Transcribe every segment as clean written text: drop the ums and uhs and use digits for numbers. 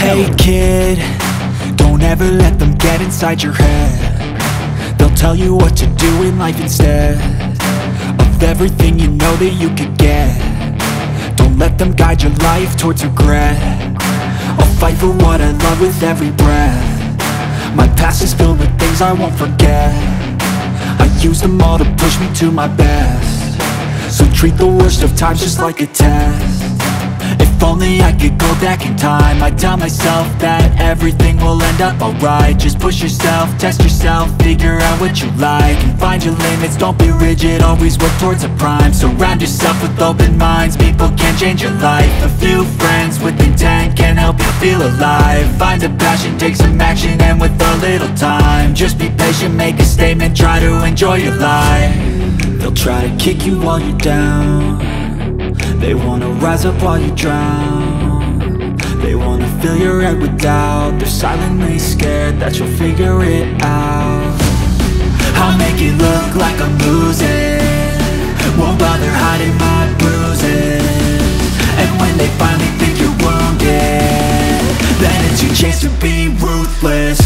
Hey kid, don't ever let them get inside your head. They'll tell you what to do in life instead of everything you know that you could get. Don't let them guide your life towards regret. I'll fight for what I love with every breath. My past is filled with things I won't forget. I use them all to push me to my best. So treat the worst of times just like a test. If only I could go back in time, I'd tell myself that everything will end up alright. Just push yourself, test yourself, figure out what you like, and find your limits, don't be rigid, always work towards a prime. Surround yourself with open minds, people can change your life. A few friends with intent can help you feel alive. Find a passion, take some action, and with a little time, just be patient, make a statement, try to enjoy your life. They'll try to kick you while you're down. They wanna rise up while you drown. They wanna fill your head with doubt. They're silently scared that you'll figure it out. I'll make it look like I'm losing, won't bother hiding my bruises. And when they finally think you're wounded, then it's your chance to be ruthless.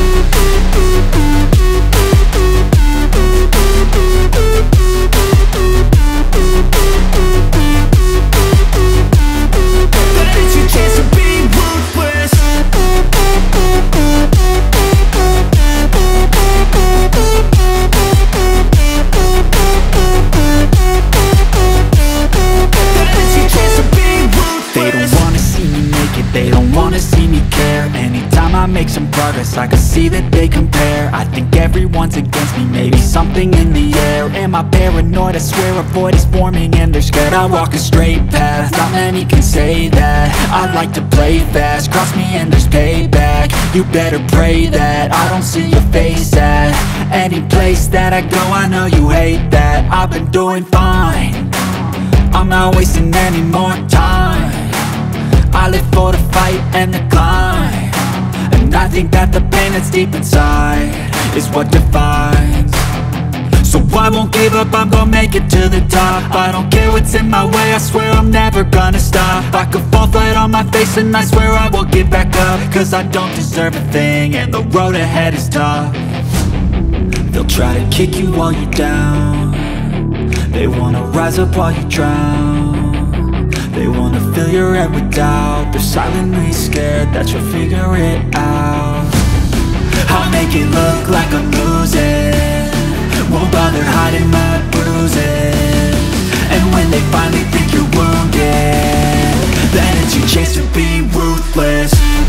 I make some progress, I can see that they compare. I think everyone's against me, maybe something in the air. Am I paranoid? I swear a void is forming and they're scared. I walk a straight path, not many can say that. I like to play fast, cross me and there's payback. You better pray that I don't see your face at any place that I go. I know you hate that. I've been doing fine, I'm not wasting any more time. I live for the fight and the climb, and I think that the pain that's deep inside is what defines. So I won't give up, I'm gonna make it to the top. I don't care what's in my way, I swear I'm never gonna stop. I could fall flat on my face and I swear I will get back up, cause I don't deserve a thing and the road ahead is tough. They'll try to kick you while you're down. They wanna rise up while you drown. They wanna fill your head with doubt. They're silently scared that you'll figure it out. I'll make it look like I'm losing, won't bother hiding my bruises. And when they finally think you're wounded, then it's your chance to be ruthless.